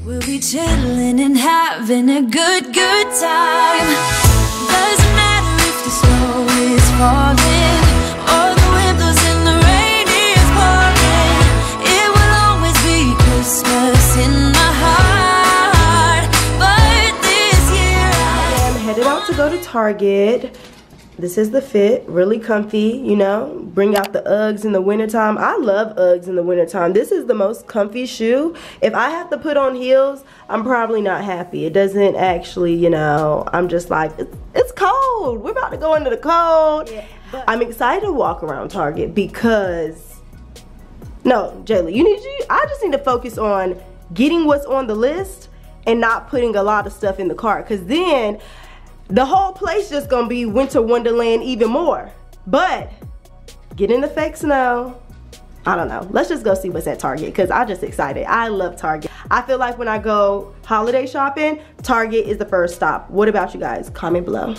We'll be chilling and having a good time. Doesn't matter if the snow is falling or the wind blows and the rain is pouring. It will always be Christmas in my heart. But this year I am headed out to go to Target. This is the fit, really comfy, you know, bring out the Uggs in the wintertime. I love Uggs in the wintertime. This is the most comfy shoe. If I have to put on heels, I'm probably not happy. It doesn't actually, you know, I'm just like, it's cold. We're about to go into the cold. Yeah, I'm excited to walk around Target because, no, Jayla, I just need to focus on getting what's on the list and not putting a lot of stuff in the cart, because then the whole place just gonna be winter wonderland even more. But getting the fake snow, I don't know. Let's just go see what's at Target, because I'm just excited. I love Target. I feel like when I go holiday shopping, Target is the first stop. What about you guys? Comment below.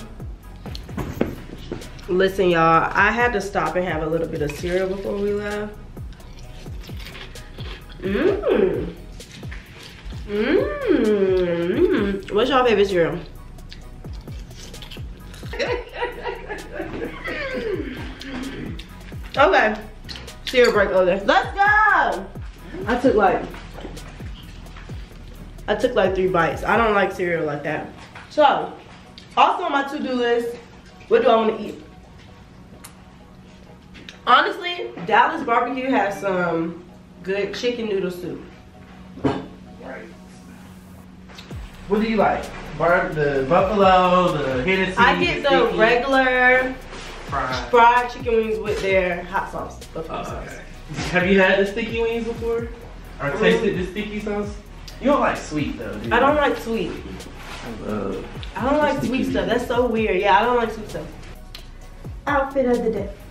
Listen, y'all, I had to stop and have a little bit of cereal before we left. What's your favorite cereal? Okay, cereal break over there. Let's go. I took like 3 bites. I don't like cereal like that. So, also on my to-do list, what do I want to eat? Honestly, Dallas Barbecue has some good chicken noodle soup. Right. What do you like? The buffalo, the Hennessy. I get the regular fried chicken wings with their hot sauce. Sauce. Okay. Have you had the sticky wings before? Or tasted the sticky sauce? You don't like sweet though, do you? I don't like sweet. I don't like sweet stuff. That's so weird. Yeah, I don't like sweet stuff. Outfit of the day.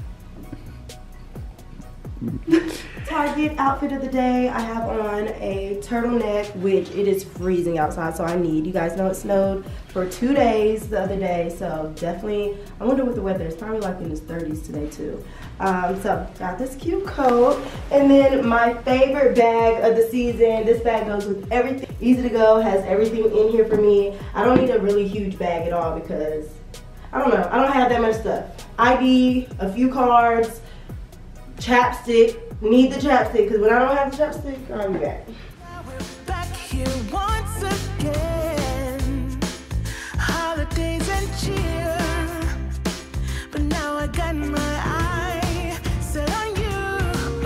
Target outfit of the day. I have on a turtleneck, which it is freezing outside, so I need. You guys know it snowed for 2 days the other day, so definitely, I wonder what the weather is. Probably like in the 30s today too. So got this cute coat, and then my favorite bag of the season. This bag goes with everything. Easy to go, has everything in here for me. I don't need a really huge bag at all because I don't know. I don't have that much stuff. ID, a few cards, chapstick. Need the chapstick, because when I don't have the chapstick, I'll be back. we're back here once again. Holidays and cheer. But now I got my eye set on you.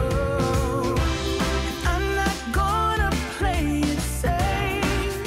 I'm not gonna play it safe.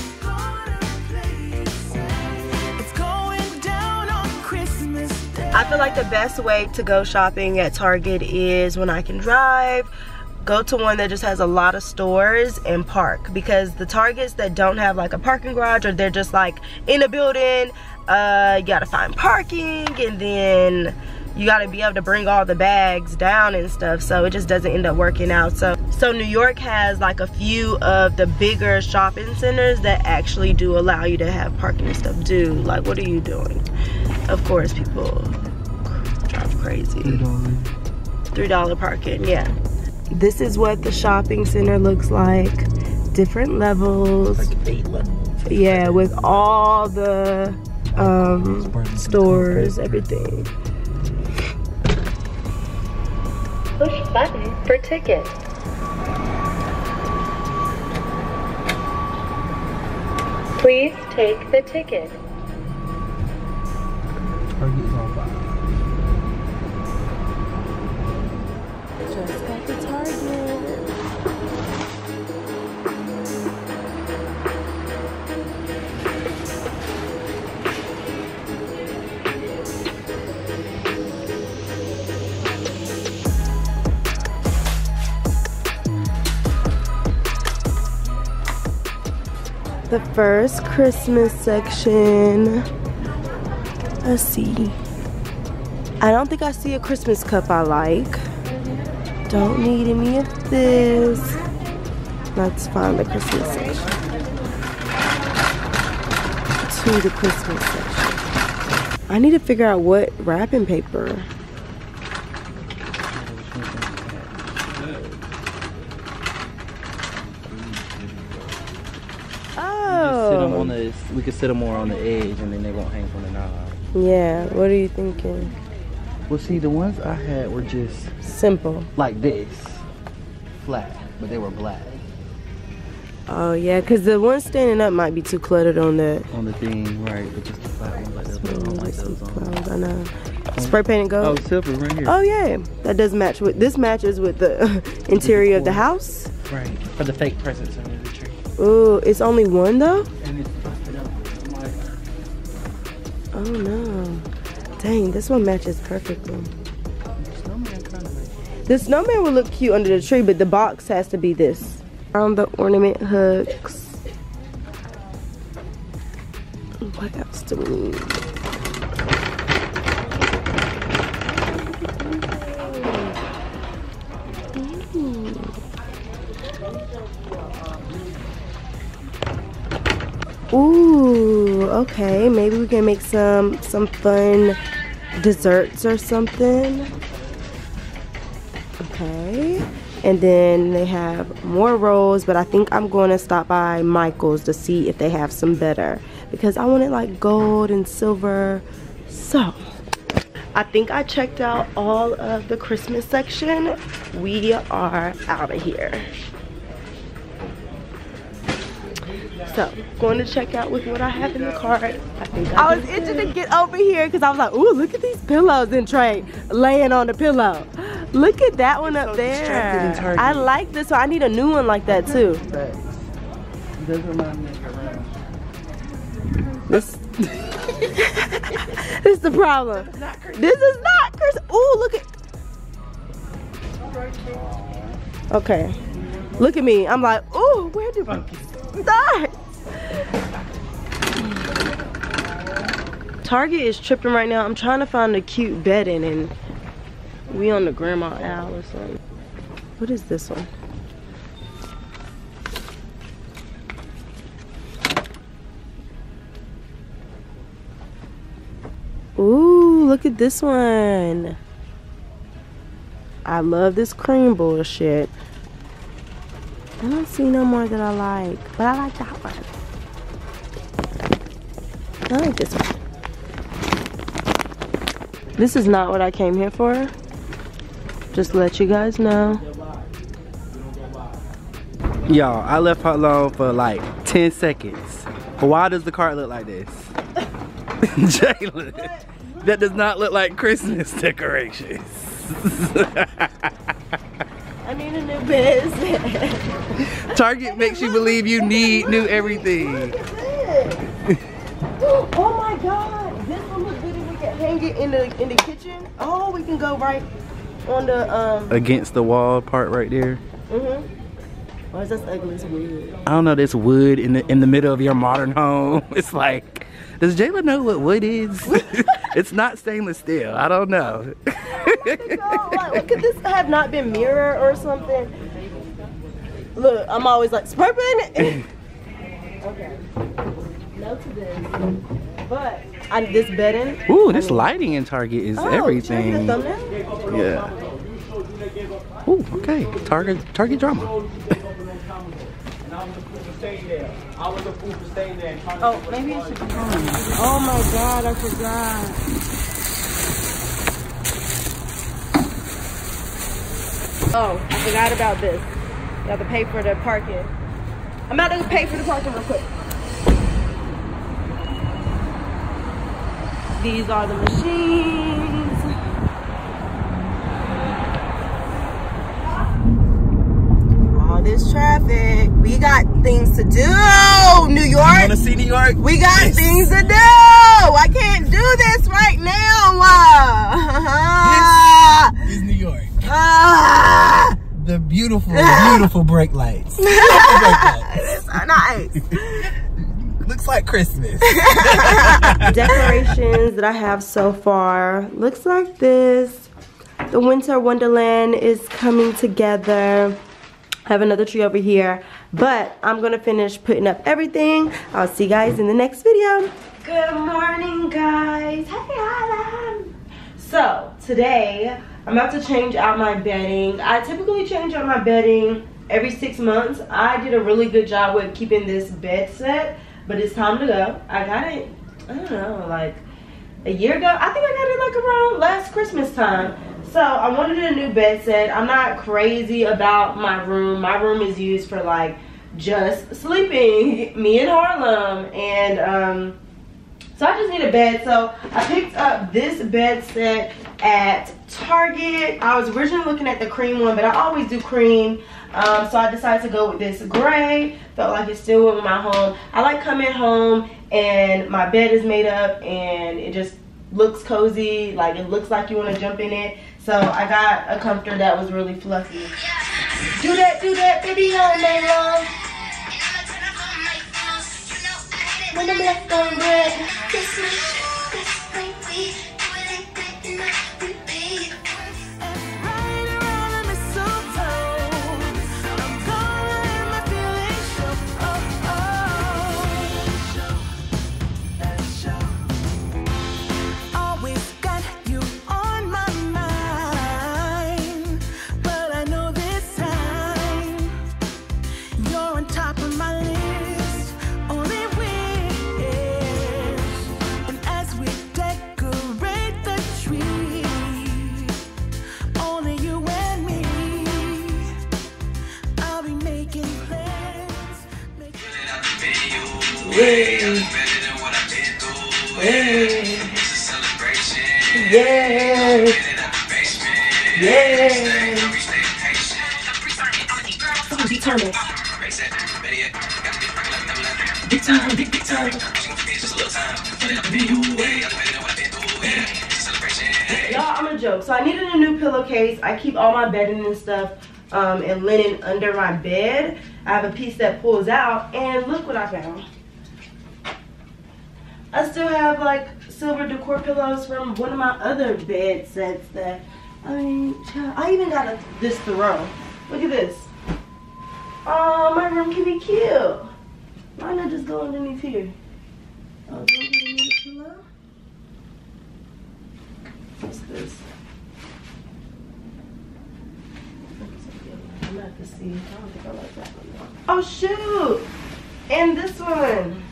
It's going down on Christmas Day. I feel like the best way to go shopping at Target is when I can drive, go to one that just has a lot of stores and park, because the Targets that don't have like a parking garage, or they're just like in a building, you gotta find parking, and then you gotta be able to bring all the bags down and stuff, so it just doesn't end up working out. So New York has like a few of the bigger shopping centers that actually do allow you to have parking and stuff. Dude, like, what are you doing? Of course people drive crazy. $3 parking, yeah. This is what the shopping center looks like. Different levels. Like 8 levels. Yeah, with all the stores, everything. Push button for ticket. Please take the ticket. Target's on fire. Just got the Target. The first Christmas section. Let's see. I don't think I see a Christmas cup I like. Don't need any of this. Let's find the Christmas section. To the Christmas section. I need to figure out what wrapping paper. Oh. Sit them on the. We could sit them more on the edge, and then they won't hang from the knob. Yeah. What are you thinking? Well, see, the ones I had were just simple, like this, flat, but they were black. Oh yeah, because the one standing up might be too cluttered on that. On the thing, right? But just the flat ones like that. I don't like those on. I know. Spray painted gold. Oh, silver right here. Oh yeah, that does match with this. Matches with the interior of the house. Right. For the fake presents under the tree. Ooh, it's only one though. And it's busted up. Oh no! Dang, this one matches perfectly. Snowman kind of like. The snowman would look cute under the tree, but the box has to be this. Around the ornament hooks. What else do we need? Ooh, okay. Maybe we can make some fun desserts or something. Okay. And then they have more rolls, but I think I'm going to stop by Michael's to see if they have some better, because I want it like gold and silver. So I think I checked out all of the Christmas section. We are out of here. So going to check out with what I have in the cart. I was itching to get over here because I was like, ooh, look at these pillows in Trey laying on the pillow. Look at that one up there. I like this one. I need a new one like that too. It does remind me of around. This is the problem. This is not Christmas. Ooh, look at. Okay. Look at me. I'm like, ooh, where do I start? Target is tripping right now. I'm trying to find a cute bedding, and we on the Grandma Owl or something. What is this one? Ooh, look at this one. I love this cream bullshit. I don't see no more that I like, but I like that one. I like this one. This is not what I came here for. Just to let you guys know. Y'all, I left her alone for like 10 seconds. But why does the cart look like this? Jayla, that does not look like Christmas decorations. I need a new biz. Target makes you believe you knew everything. Oh my god, this one looks good if we can hang it in the kitchen. Oh, we can go right on the against the wall part right there. Why is that ugly? It's weird. I don't know, this wood in the middle of your modern home. It's like, does Jayla know what wood is? It's not stainless steel. I don't know. Like, could this have not been mirror or something? Look, I'm always like, spray paint it. Okay. No to this. But this bedding. Ooh, this lighting in Target is everything. Should I get a thumbnail? Yeah. Ooh, okay. Target drama. Oh, maybe it should be on. Oh my god, I forgot. Oh, I forgot about this. You have to pay for the parking. I'm about to pay for the parking real quick. These are the machines. All this traffic. We got things to do, New York. You want to see New York? We got things to do. I can't do this right now. This is New York. The beautiful, beautiful brake lights. It's so nice. Looks like Christmas. Decorations that I have so far looks like this. The winter wonderland is coming together. I have another tree over here, but I'm gonna finish putting up everything. I'll see you guys in the next video. Good morning, guys. Hey, Alan. So today I'm about to change out my bedding. I typically change out my bedding every 6 months. I did a really good job with keeping this bed set, but it's time to go. I got it, I don't know, like a year ago. I think I got it like around last Christmas time. So I wanted a new bed set. I'm not crazy about my room. My room is used for like just sleeping, me and Harlem, and so I just need a bed. So I picked up this bed set at Target. I was originally looking at the cream one, but I always do cream. So I decided to go with this gray. Felt like it still went with my home. I like coming home and my bed is made up and it just looks cozy. Like it looks like you want to jump in it. So I got a comforter that was really fluffy. Do that, baby, all night long. When I'm left on red, kiss me, that's when we do it like that and I repeat. Right around the mistletoe, I'm gonna let my feelings show. Always got you on my mind, but I know this time you're on top of my list. Only Y'all, I'm a joke. So I needed a new pillowcase. I keep all my bedding and stuff and linen under my bed. I have a piece that pulls out, and look what I found. I still have like silver decor pillows from one of my other bed sets that, I mean, I even got this throw. Look at this. Oh, my room can be cute. Why not just go underneath here? Oh, do I need a pillow? What's this? I'm gonna have to see. I don't think I like that one. Oh shoot! And this one.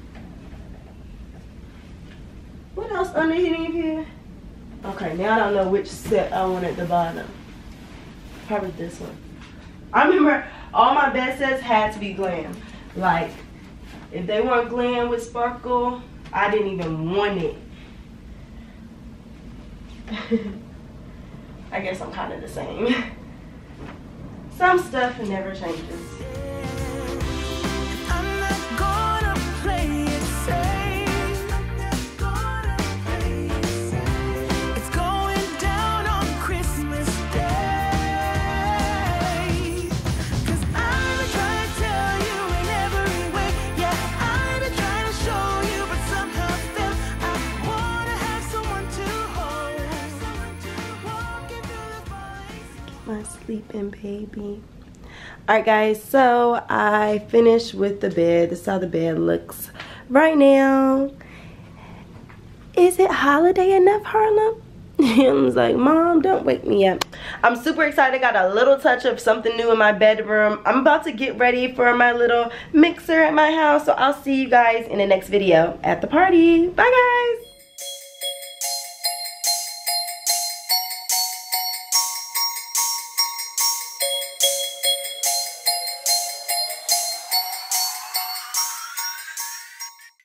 What else underneath here? Okay, now I don't know which set I want at the bottom. Probably this one. I remember all my bed sets had to be glam. Like, if they weren't glam with sparkle, I didn't even want it. I guess I'm kind of the same. Some stuff never changes. I'm not gonna play it safe. It's going down on Christmas Day. 'Cause I've been trying to tell you in every way. Yeah, I've been trying to show you, but somehow still I wanna have someone to hold. Walking through the forest. My sleeping baby. Alright guys, so I finished with the bed. This is how the bed looks right now. Is it holiday enough, Harlem? I was like, Mom, don't wake me up. I'm super excited. Got a little touch of something new in my bedroom. I'm about to get ready for my little mixer at my house. So I'll see you guys in the next video at the party. Bye guys.